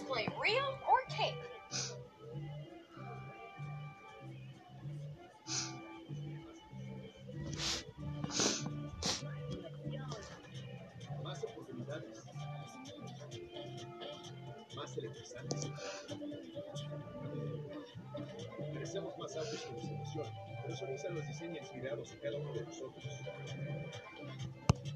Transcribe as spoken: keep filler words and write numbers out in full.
display real or tape? Más oportunidades. Más electrizantes. Merecemos más autos que nos emocionan. Por eso Nissan los diseña inspirados en cada uno de nosotros.